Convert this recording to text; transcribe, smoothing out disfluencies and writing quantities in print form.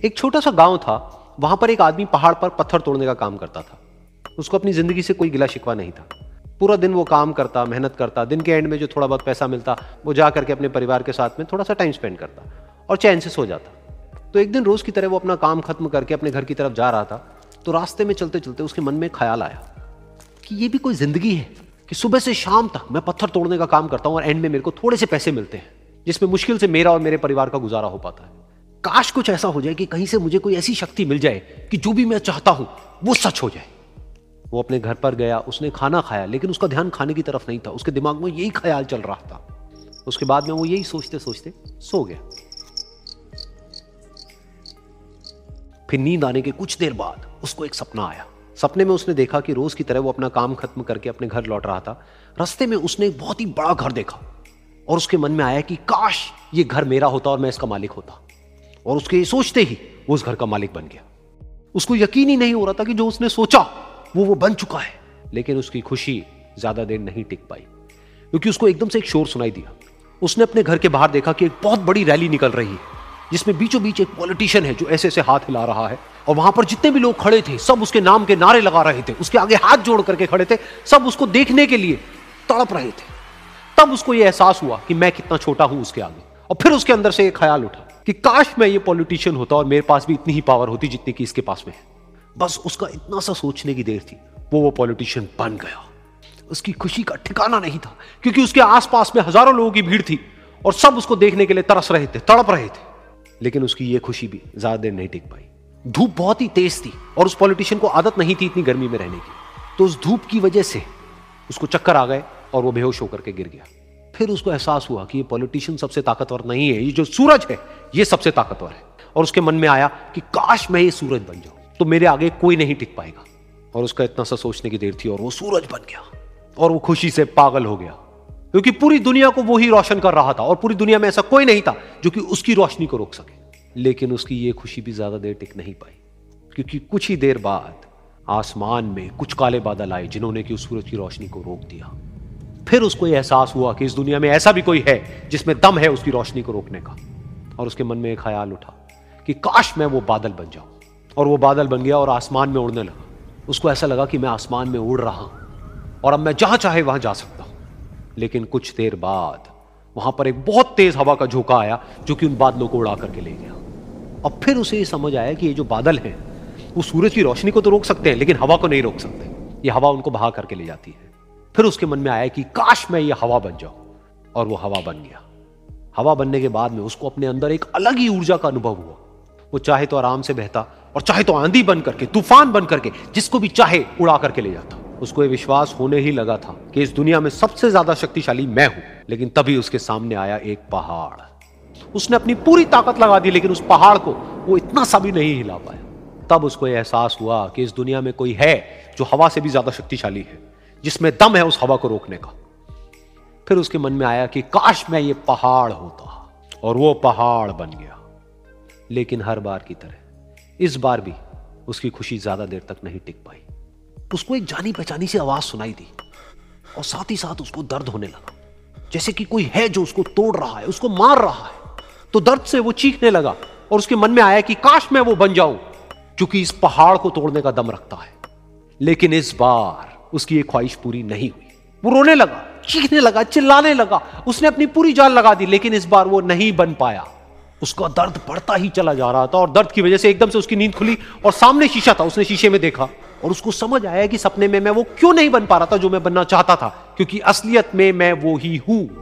एक छोटा सा गांव था, वहां पर एक आदमी पहाड़ पर पत्थर तोड़ने का काम करता था। उसको अपनी जिंदगी से कोई गिला शिकवा नहीं था। पूरा दिन वो काम करता, मेहनत करता, दिन के एंड में जो थोड़ा बहुत पैसा मिलता वो जा करके अपने परिवार के साथ में थोड़ा सा टाइम स्पेंड करता और चैन से सो जाता। तो एक दिन रोज की तरह वो अपना काम खत्म करके अपने घर की तरफ जा रहा था, तो रास्ते में चलते चलते उसके मन में ख्याल आया कि ये भी कोई जिंदगी है कि सुबह से शाम तक मैं पत्थर तोड़ने का काम करता हूं और एंड में मेरे को थोड़े से पैसे मिलते हैं, जिसमें मुश्किल से मेरा और मेरे परिवार का गुजारा हो पाता है। काश कुछ ऐसा हो जाए कि कहीं से मुझे कोई ऐसी शक्ति मिल जाए कि जो भी मैं चाहता हूं वो सच हो जाए। वो अपने घर पर गया, उसने खाना खाया, लेकिन उसका ध्यान खाने की तरफ नहीं था। उसके दिमाग में यही ख्याल चल रहा था। उसके बाद में वो यही सोचते सोचते सो गया। फिर नींद आने के कुछ देर बाद उसको एक सपना आया। सपने में उसने देखा कि रोज की तरह वो अपना काम खत्म करके अपने घर लौट रहा था। रास्ते में उसने एक बहुत ही बड़ा घर देखा और उसके मन में आया कि काश ये घर मेरा होता और मैं इसका मालिक होता। और उसके सोचते ही वो उस घर का मालिक बन गया। उसको यकीन ही नहीं हो रहा था कि जो उसने सोचा वो बन चुका है। लेकिन उसकी खुशी ज्यादा देर नहीं टिक पाई, क्योंकि उसको एकदम से एक शोर सुनाई दिया। उसने अपने घर के बाहर देखा कि एक बहुत बड़ी रैली निकल रही है, जिसमें बीचों बीच एक पॉलिटिशियन है जो ऐसे ऐसे हाथ हिला रहा है। और वहां पर जितने भी लोग खड़े थे सब उसके नाम के नारे लगा रहे थे, उसके आगे हाथ जोड़ करके खड़े थे, सब उसको देखने के लिए तड़प रहे थे। तब उसको यह एहसास हुआ कि मैं कितना छोटा हूं उसके आगे। और फिर उसके अंदर से एक ख्याल उठा कि काश मैं ये पॉलिटिशियन होता और मेरे पास भी इतनी ही पावर होती जितनी कि इसके पास में है। बस उसका इतना सा सोचने की देर थी, वो पॉलिटिशियन बन गया। उसकी खुशी का ठिकाना नहीं था, क्योंकि उसके आसपास में हजारों लोगों की भीड़ थी और सब उसको देखने के लिए तरस रहे थे, तड़प रहे थे। लेकिन उसकी ये खुशी भी ज्यादा देर नहीं टिक पाई। धूप बहुत ही तेज थी और उस पॉलिटिशियन को आदत नहीं थी इतनी गर्मी में रहने की। तो उस धूप की वजह से उसको चक्कर आ गए और वो बेहोश होकर के गिर गया। फिर उसको एहसास हुआ कि ये पॉलिटिशियन सबसे ताकतवर नहीं है, ये जो सूरज है ये सबसे ताकतवर है। और उसके मन में आया कि काश मैं ये सूरज बन जाऊं तो मेरे आगे कोई नहीं टिक पाएगा। और उसका इतना सा सोचने की देर थी और वो सूरज बन गया। और वो खुशी से पागल हो गया, क्योंकि पूरी दुनिया को वो ही रोशन कर रहा था और पूरी दुनिया में ऐसा कोई नहीं था जो कि उसकी रोशनी को रोक सके। लेकिन उसकी ये खुशी भी ज्यादा देर टिक नहीं पाई, क्योंकि कुछ ही देर बाद आसमान में कुछ काले बादल आए जिन्होंने कि उस सूरज की रोशनी को रोक दिया। फिर उसको यह एहसास हुआ कि इस दुनिया में ऐसा भी कोई है जिसमें दम है उसकी रोशनी को रोकने का। और उसके मन में एक ख्याल उठा कि काश मैं वो बादल बन जाऊं। और वो बादल बन गया और आसमान में उड़ने लगा। उसको ऐसा लगा कि मैं आसमान में उड़ रहा हूं और अब मैं जहां चाहे वहां जा सकता हूं। लेकिन कुछ देर बाद वहां पर एक बहुत तेज हवा का झोंका आया जो कि उन बादलों को उड़ा करके ले गया। अब फिर उसे ये समझ आया कि ये जो बादल हैं वो सूरज की रोशनी को तो रोक सकते हैं, लेकिन हवा को नहीं रोक सकते। ये हवा उनको बहा करके ले जाती है। फिर उसके मन में आया कि काश मैं ये हवा बन जाऊं। और वो हवा बन गया। हवा बनने के बाद में उसको अपने अंदर एक अलग ही ऊर्जा का अनुभव हुआ। वो चाहे तो आराम से बहता और चाहे तो आंधी बन करके, तूफान बन करके, जिसको भी चाहे उड़ा करके ले जाता। उसको ये विश्वास होने ही लगा था कि इस दुनिया में सबसे ज्यादा शक्तिशाली मैं हूं। लेकिन तभी उसके सामने आया एक पहाड़। उसने अपनी पूरी ताकत लगा दी, लेकिन उस पहाड़ को वो इतना सा भी नहीं हिला पाया। तब उसको यह एहसास हुआ कि इस दुनिया में कोई है जो हवा से भी ज्यादा शक्तिशाली है, जिसमें दम है उस हवा को रोकने का। फिर उसके मन में आया कि काश मैं ये पहाड़ होता। और वो पहाड़ बन गया। लेकिन हर बार की तरह इस बार भी उसकी खुशी ज्यादा देर तक नहीं टिक पाई। उसको एक जानी पहचानी सी आवाज सुनाई दी और साथ ही साथ उसको दर्द होने लगा, जैसे कि कोई है जो उसको तोड़ रहा है, उसको मार रहा है। तो दर्द से वो चीखने लगा और उसके मन में आया कि काश मैं वो बन जाऊं क्योंकि इस पहाड़ को तोड़ने का दम रखता है। लेकिन इस बार उसकी ये ख्वाहिश पूरी नहीं हुई। वो रोने लगा, चीखने लगा, चिल्लाने लगा। उसने अपनी पूरी जान लगा दी, लेकिन इस बार वो नहीं बन पाया। उसका दर्द बढ़ता ही चला जा रहा था और दर्द की वजह से एकदम से उसकी नींद खुली और सामने शीशा था। उसने शीशे में देखा और उसको समझ आया कि सपने में मैं वो क्यों नहीं बन पा रहा था जो मैं बनना चाहता था, क्योंकि असलियत में मैं वो ही हूं।